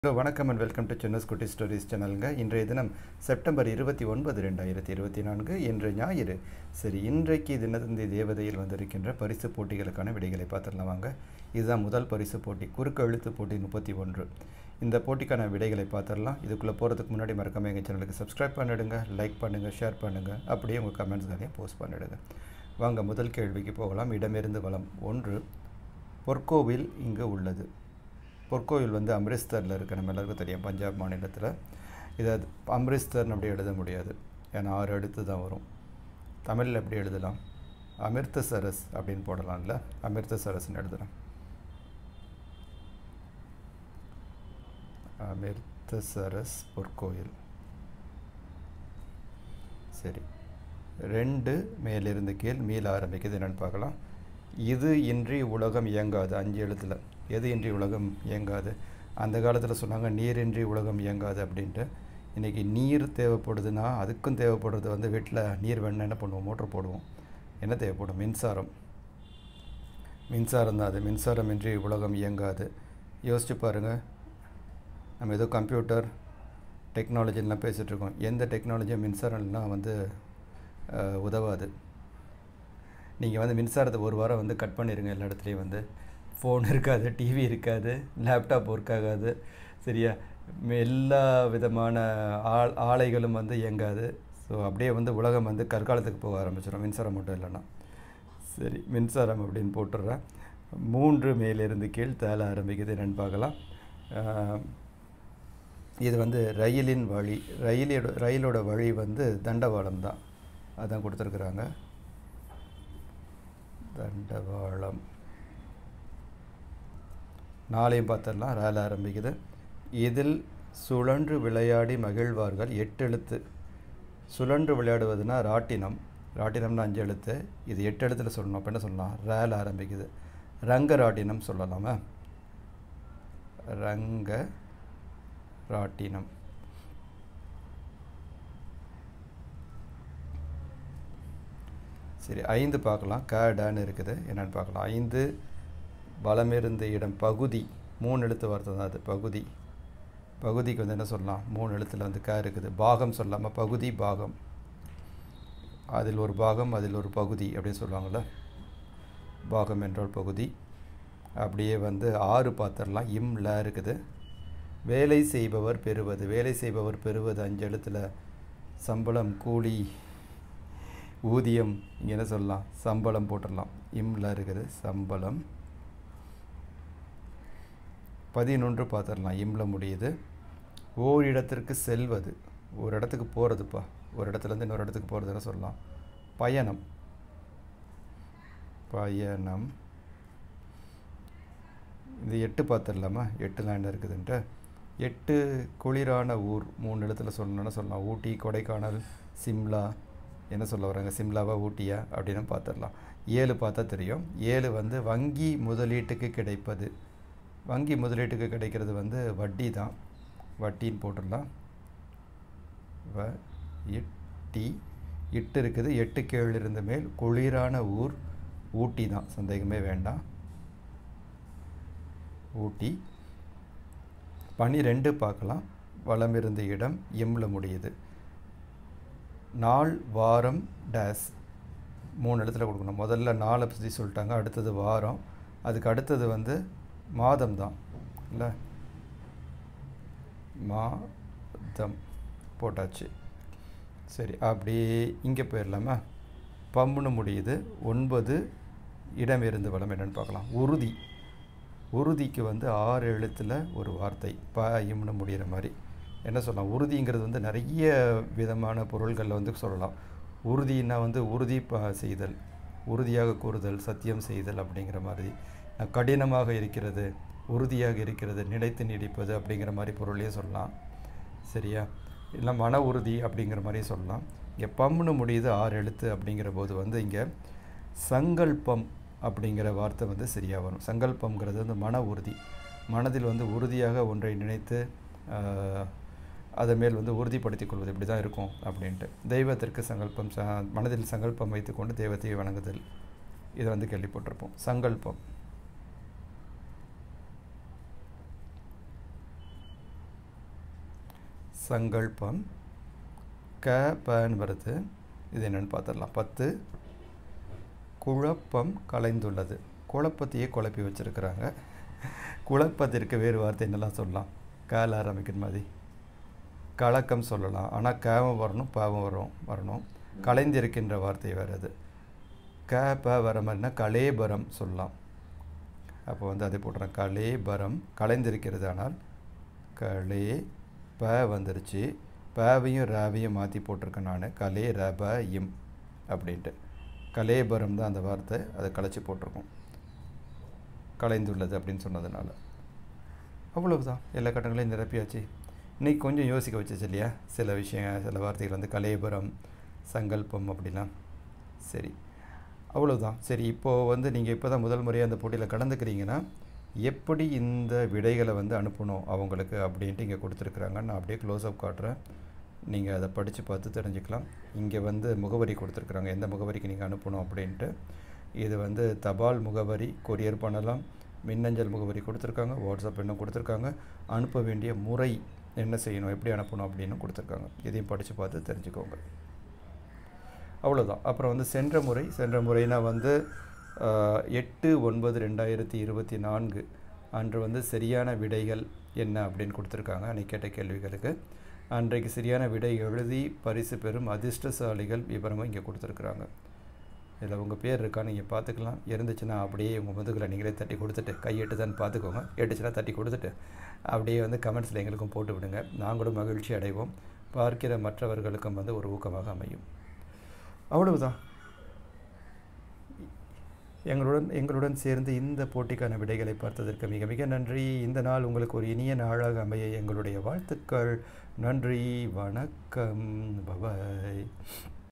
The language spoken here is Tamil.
ஹலோ வணக்கம் அண்ட் வெல்கம் டு சின்னஸ் குட்டி ஸ்டோரிஸ் சேனலுங்க. இன்றைய தினம் செப்டம்பர் 29, 2024 இன்று ஞாயிறு. சரி, இன்றைக்கு தினத்தந்தி தேவதையில் வந்திருக்கின்ற பரிசு போட்டிகளுக்கான விடைகளை பார்த்துடலாம் வாங்க. இதுதான் முதல் பரிசு போட்டி, குறுக்கு எழுத்து போட்டி 31. இந்த போட்டிக்கான விடைகளை பார்த்துடலாம். இதுக்குள்ளே போகிறதுக்கு முன்னாடி மறக்காம எங்கள் சேனலுக்கு சப்ஸ்கிரைப் பண்ணிவிடுங்க, லைக் பண்ணுங்கள், ஷேர் பண்ணுங்கள், அப்படியே உங்கள் கமெண்ட்ஸ்களையும் போஸ்ட் பண்ணிவிடுங்க. வாங்க முதல் கேள்விக்கு போகலாம். இடமிருந்து வலம் 1. பொற்கோவில் இங்கு உள்ளது. பொற்கோவில் வந்து அம்ரிஸ்தரில் இருக்குது. நம்ம எல்லாருக்கும் தெரியும், பஞ்சாப் மாநிலத்தில். இதை அம்ரிஸ்தர்னு அப்படி எழுத முடியாது, ஏன்னா 6 எழுத்து தான் வரும். தமிழில் எப்படி எழுதலாம்? அமிர்தசரஸ் அப்படின்னு போடலாம்ல, அமிர்தசரஸ்ன்னு எழுதலாம். அமிர்தசரஸ் பொற்கோயில். சரி, 2 மேலிருந்து கீழ் மீள ஆரம்பிக்குது. என்னென்னு பார்க்கலாம். இது இன்றி உலகம் இயங்காது. 5 எழுத்தில். எது இன்றி உலகம் இயங்காது? அந்த காலத்தில் சொன்னாங்க நீரின்றி உலகம் இயங்காது அப்படின்ட்டு. இன்றைக்கி நீர் தேவைப்படுதுன்னா அதுக்கும் தேவைப்படுறது வந்து வீட்டில் நீர் வேணுன்னா என்ன பண்ணுவோம்? மோட்ரு போடுவோம். என்ன தேவைப்படும்? மின்சாரம். மின்சாரம் தான் அது. மின்சாரம் இன்றி உலகம் இயங்காது. யோசிச்சு பாருங்கள். நம்ம ஏதோ கம்ப்யூட்டர் டெக்னாலஜிலாம் பேசிகிட்ருக்கோம். எந்த டெக்னாலஜியும் மின்சாரம்லாம் வந்து உதவாது. நீங்கள் வந்து மின்சாரத்தை ஒரு வாரம் வந்து கட் பண்ணிடுங்க. எல்லா இடத்துலையும் வந்து ஃபோன் இருக்காது, டிவி இருக்காது, லேப்டாப் ஒர்க் ஆகாது. சரியா? எல்லா விதமான ஆலைகளும் வந்து இயங்காது. ஸோ அப்படியே வந்து உலகம் வந்து கற்காலத்துக்கு போக ஆரம்பிச்சிடும், மின்சாரம் மட்டும் இல்லைன்னா. சரி, மின்சாரம் அப்படின்னு போட்டுடுறேன். 3 மேலிருந்து கீழ் தேல ஆரம்பிக்குது. என்னென்னு பார்க்கலாம். இது வந்து ரயிலின் வழி. ரயிலோட வழி வந்து தண்டவாளம் தான். அதான் கொடுத்துருக்குறாங்க, தண்டவாளம். 4 பார்த்துடலாம். ரேல ஆரம்பிக்குது. இதில் சுழன்று விளையாடி மகிழ்வார்கள். 8 எழுத்து. சுழன்று விளையாடுவதுன்னா ராட்டினம். ராட்டினம்னா 5 எழுத்து. இது 8 எழுத்தில் சொல்லணும். அப்போ என்ன சொல்லலாம்? ரேல ஆரம்பிக்குது. ரங்க ராட்டினம் சொல்லலாமா? ரங்க ராட்டினம். சரி, 5 பார்க்கலாம். டேன்னு இருக்குது. என்னென்னு பார்க்கலாம். 5 வலமிருந்த இடம். பகுதி. 3 எழுத்து வார்த்தை தான் அது. பகுதி. பகுதிக்கு வந்து என்ன சொல்லலாம்? 3 எழுத்தில் வந்து இருக்குது. பாகம் சொல்லாமல் பகுதி, பாகம். அதில் ஒரு பாகம், அதில் ஒரு பகுதி அப்படின்னு சொல்லுவாங்கள்ல. பாகம் என்றால் பகுதி. அப்படியே வந்து 6 பார்த்துடலாம். இம்ல இருக்குது. வேலை செய்பவர் பெறுவது. வேலை செய்பவர் பெறுவது 5 எழுத்தில். சம்பளம், கூலி, ஊதியம். இங்கே என்ன சொல்லலாம்? சம்பளம் போட்டுடலாம். இம்ல இருக்குது. சம்பளம். 11 பார்த்துடலாம். இம்ல முடியுது. ஓர் இடத்திற்கு செல்வது. ஒரு இடத்துக்கு போகிறதுப்பா. ஒரு இடத்துலேருந்து இன்னொரு இடத்துக்கு போகிறதுன்னு சொல்லலாம். பயணம். பயணம். இது 8 பார்த்துடலாமா? 8 என்ன இருக்குதுன்ட்டு. 8 குளிரான ஊர். 3 எழுத்தில் சொல்லணும்னு சொல்லலாம். ஊட்டி, கொடைக்கானல், சிம்லா. என்ன சொல்ல வராங்க? சிம்லாவா ஊட்டியா அப்படின்னு பார்த்துடலாம். 7 பார்த்தா தெரியும். 7 வந்து வங்கி முதலீட்டுக்கு கிடைப்பது. வங்கி முதலீட்டுக்கு கிடைக்கிறது வந்து வட்டி தான். வட்டின்னு போட்டுடலாம். இட்டி. 8 இருக்குது. 8 கீழ் இருந்த மேல். குளிரான ஊர் ஊட்டி தான், சந்தேகமே வேண்டாம். ஊட்டி. 12 பார்க்கலாம். வலமிருந்த இடம். எம்ல முடியுது. நாள், வாரம், டேஸ். 3 எழுத்தில் கொடுக்கணும். முதல்ல நாளை பற்றி சொல்லிட்டாங்க, அடுத்தது வாரம், அதுக்கு அடுத்தது வந்து மாதம் தான் இல்லை. மாதம் போட்டாச்சு. சரி, அப்படியே இங்கே போயிடலாமா? பம்முன்னு முடியுது. 9 இடம் இருந்து வளம். என்னென்னு பார்க்கலாம். உறுதி. உறுதிக்கு வந்து 6 எழுத்தில் ஒரு வார்த்தை. இம்னு முடிகிற மாதிரி. என்ன சொல்லலாம்? உறுதிங்கிறது வந்து நிறைய விதமான பொருள்களில் வந்து சொல்லலாம். உறுதினா வந்து உறுதி செய்தல், உறுதியாக கூறுதல், சத்தியம் செய்தல் அப்படிங்கிற மாதிரி. கடினமாக இருக்கிறது, உறுதியாக இருக்கிறது, நிலைத்து நீடிப்பது அப்படிங்கிற மாதிரி பொருளையே சொல்லலாம். சரியா? இல்லை மன உறுதி அப்படிங்கிற மாதிரி சொல்லலாம். இங்கே பம்னு முடியுது. 6 எழுத்து அப்படிங்கிற போது வந்து இங்கே சங்கல்பம் அப்படிங்கிற வார்த்தை வந்து சரியாக வரும். சங்கல்பங்கிறது வந்து மன உறுதி. மனதில் வந்து உறுதியாக ஒன்றை நினைத்து அதை மேல் வந்து உறுதிப்படுத்திக் கொள்வது. இப்படி தான் இருக்கும் அப்படின்ட்டு. தெய்வத்திற்கு சங்கல்பம். மனதில் சங்கல்பம் வைத்துக்கொண்டு தெய்வத்தை வணங்குதல். இதை வந்து கேள்விப்பட்டிருப்போம். சங்கல்பம். சங்கல்பம் க பன்னு வருது. இது என்னென்னு பார்த்துடலாம். 10 குழப்பம் கலைந்துள்ளது. குழப்பத்தையே குழப்பி வச்சுருக்கிறாங்க. குழப்பத்திற்கு வேறு வார்த்தை என்னெல்லாம் சொல்லலாம்? கால ஆரம்பிக்கிற மாதிரி கலக்கம் சொல்லலாம். ஆனால் கேவும் வரணும், பாவம் வரணும். கலைந்திருக்கின்ற வார்த்தை வேறு. அது க ப வர மாதிரினா கலேபரம் சொல்லலாம். அப்போ வந்து அதை போட்டுறேன். கலேபரம் கலைந்திருக்கிறது. ஆனால் கலே ப வந்துருச்சு. பவையும் ராவையும் மாற்றி போட்டிருக்கேன் நான். கலே ரப இம் அப்படின்ட்டு. கலேபரம் தான் அந்த வார்த்தை. அதை கலைச்சி போட்டிருக்கோம். கலைந்துள்ளது அப்படின்னு சொன்னதுனால. அவ்வளவுதான். எல்லா கட்டங்களையும் நிரப்பியாச்சு. இன்றைக்கி கொஞ்சம் யோசிக்க வச்சிச்சு இல்லையா? சில விஷயம், சில வார்த்தைகள் வந்து கலேபரம், சங்கல்பம் அப்படிலாம். சரி, அவ்வளவுதான். சரி, இப்போது வந்து நீங்கள் இப்போ தான் முதல் முறையாக அந்த போட்டியில் கலந்துக்கிறீங்கன்னா எப்படி இந்த விடைகளை வந்து அனுப்பணும் அவங்களுக்கு அப்படின்ட்டு இங்கே கொடுத்துருக்குறாங்க. நான் அப்படியே க்ளோஸ்அப் காட்டுறேன். நீங்கள் அதை படித்து பார்த்து தெரிஞ்சுக்கலாம். இங்கே வந்து முகவரி கொடுத்துருக்குறாங்க, எந்த முகவரிக்கு நீங்கள் அனுப்பணும் அப்படின்ட்டு. இது வந்து தபால் முகவரி, கொரியர் பண்ணலாம். மின்னஞ்சல் முகவரி கொடுத்துருக்காங்க. வாட்ஸ்அப் எண்ணும் கொடுத்துருக்காங்க. அனுப்ப வேண்டிய முறை என்ன செய்யணும், எப்படி அனுப்பணும் அப்படின்னு கொடுத்துருக்காங்க. இதையும் படித்து பார்த்து தெரிஞ்சுக்கோங்க. அவ்வளோதான். அப்புறம் வந்து சென்ற முறைனா வந்து 8/9/2024 அன்று வந்து சரியான விடைகள் என்ன அப்படின்னு கொடுத்துருக்காங்க. அன்றைக்கி கேட்ட கேள்விகளுக்கு அன்றைக்கு சரியான விடை எழுதி பரிசு பெறும் அதிர்ஷ்டசாலிகள் விவரமும் இங்கே கொடுத்துருக்குறாங்க. இதில் உங்கள் பேர் இருக்கா நீங்கள் பார்த்துக்கலாம். இருந்துச்சுன்னா அப்படியே உங்கள் முதுகில் நீங்களே தட்டி கொடுத்துட்டு, கையெட்டுதான்னு பார்த்துக்கோங்க. எட்டுச்சுன்னா தட்டி கொடுத்துட்டு அப்படியே வந்து கமெண்ட்ஸில் எங்களுக்கும் போட்டு விடுங்க. நாங்களும் மகிழ்ச்சி அடைவோம். பார்க்கிற மற்றவர்களுக்கும் வந்து ஒரு ஊக்கமாக அமையும். அவ்வளவுதான். எங்களுடன் சேர்ந்து இந்த போட்டிக்கான விடைகளை பார்த்ததற்கு மிக மிக நன்றி. இந்த நாள் உங்களுக்கு ஒரு இனிய நாளாக அமைய எங்களுடைய வாழ்த்துக்கள். நன்றி, வணக்கம், பபாய்.